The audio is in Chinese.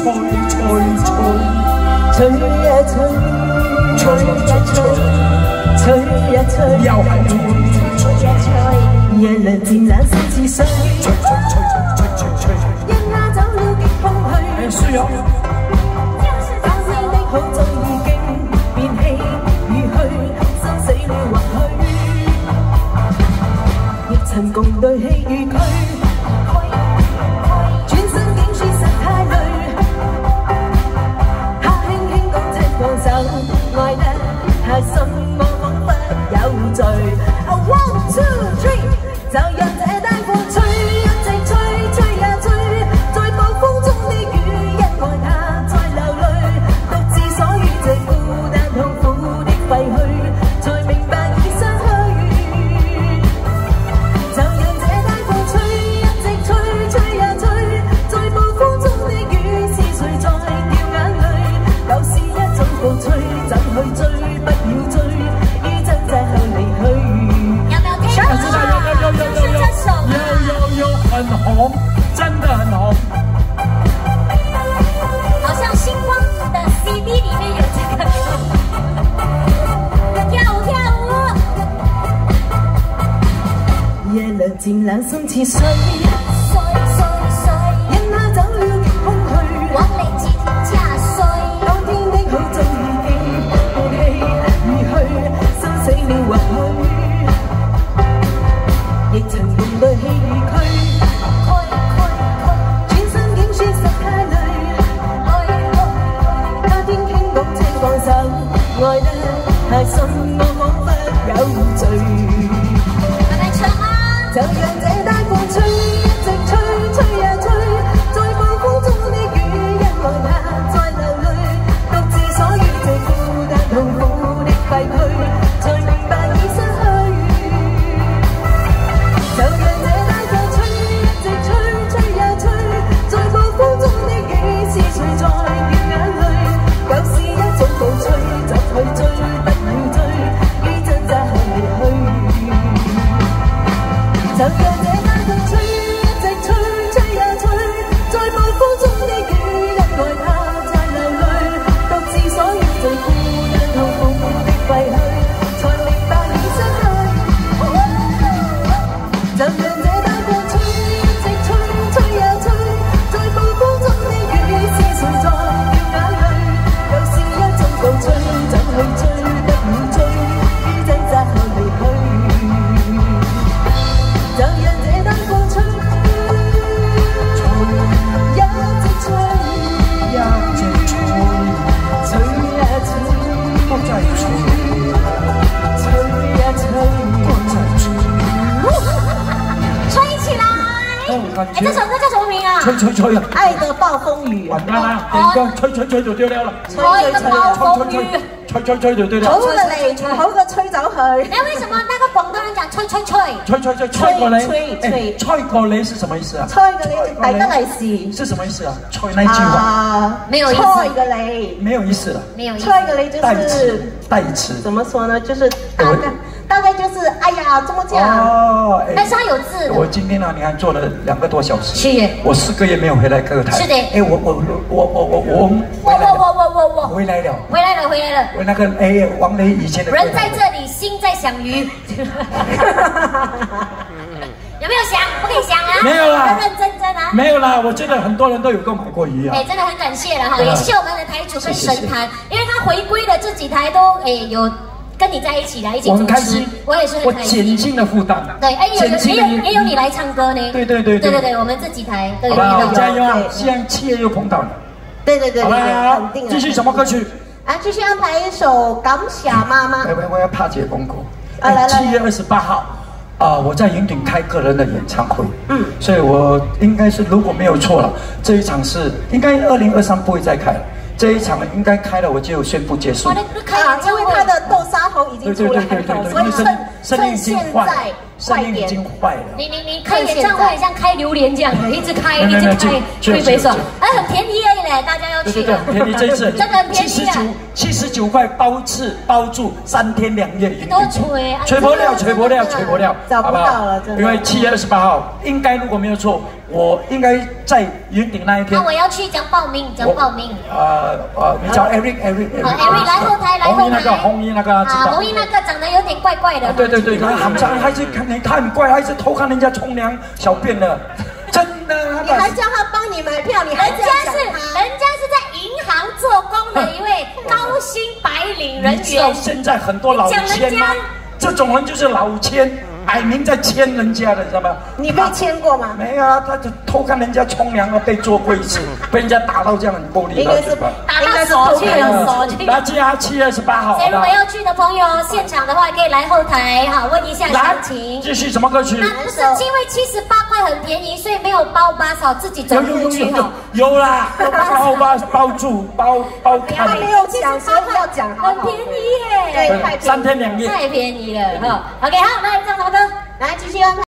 吹呀吹，吹呀吹，吹呀吹，要喊吹呀吹，夜涼漸冷心似水，吹吹吹吹吹吹吹，一拉走了極空虛。需要。把你的好早已經變氣與虛，生死了或許，亦曾共對戲與區。 愛得太深，我彷彿有罪。1, 2, 3， 就讓這單風吹，一直吹，吹呀吹，在暴風中的雨，因愛它在流淚，獨自鎖於這孤單痛苦的廢墟，才明白已失去。就讓這單風吹，一直吹，吹呀吹，在暴風中的雨，是誰在掉眼淚？舊是一種暴吹。 怎去追？不要追，於掙扎後離去。有沒有聽過？就是這首啊！有，很紅，真的很紅。好像星光的 CD 裡面有這個歌。跳舞跳舞。夜涼漸冷，心似水。人拿走了極空虛。往嚟自天價碎。當天的好早已經。 死了或許，亦曾共對戲與區，轉身竟說實太累。那天傾講請放手，愛得太深，我彷彿有罪。慢慢唱啊！就讓這單風吹，一直吹，吹呀吹，在暴風中的雨，因愛它在流淚，獨自鎖於這孤單痛苦的廢墟。 哎，这首歌叫什么名啊？吹啊！爱的暴风雨。完蛋啦！吹就丢掉了。愛的暴風雨。吹就丢掉。好嘅嚟，好嘅吹走佢。那為什麼那個廣東人講吹過你？吹過你是什麼意思啊？吹過你大吉利是。是什麼意思啊？吹那句話。沒有意思。吹過你。沒有意思了。沒有意思。吹過你就是代詞。怎麼說呢？就是大概就是哎呀，怎麼講？哦，但是它有字。我今天呢，你看坐了2個多小時。是耶。我4個月沒有回來歌台。是的。哎，我回來了。我那個王雷以前的。人在這裡，心在想魚。有沒有想？不可以想啊。沒有啦。認認真真啊。沒有啦，我覺得很多人都有購買過魚啊。哎，真的很感謝了哈，也謝謝我們的台主跟神壇，因為他回歸的這幾台都有。 跟你在一起的，一起主持，我也是很開心。我減輕了負擔。對，哎，也有你來唱歌呢。對，我們這幾台都有。加油啊！既然7月又碰到了。對，好啦，肯定。繼續什麼歌曲？啊，繼續安排一首《感謝媽媽》。我要帕姐公公。7月28號，我在雲頂開個人的演唱會。所以我應該是如果沒有錯了，這一場是應該2023不會再開了。 這一場應該開了，我就宣布結束。因為他的豆沙頭已經出來了，所以趁現在聲音已經壞了。你開演唱會像開榴蓮這樣的，一直開，特別爽，很便宜而已嘞，大家要去。對，很便宜，這一次真的很便宜啊，79塊包吃包住3天2夜。都吹不了，好不好？因為7月28號應該如果沒有錯。 我应该在云顶那一天。 那我要去讲报名，讲报名。 你叫 Eric 来后台，来后台。 红衣那个红衣那个长得有点怪怪的。 对，还是看他很怪，还是偷看人家冲凉小便的，真的。 你还叫他帮你买票，你还这样讲他？ 人家是在银行做工的一位高薪白领人员。 你知道现在很多老千吗？这种人就是老千。摆明在牵人家的，知道吗？ 你被牵过吗？ 没有啊，他就偷看人家冲凉啊，被做过一次，被人家打到这样很玻璃。 应该是打到手去了，手去。 那7月28号。 所以如果要去的朋友，现场的话可以来后台哈，问一下详情。 继续什么歌曲？ 那不是因为78块很便宜，所以没有包巴嫂自己走路去哈。 有啦，包住包看。 他没有讲，所以要讲， 很便宜耶。 对，太 3天2夜， 太便宜了哈。OK， 好，来唱什么歌？ 来继续安排。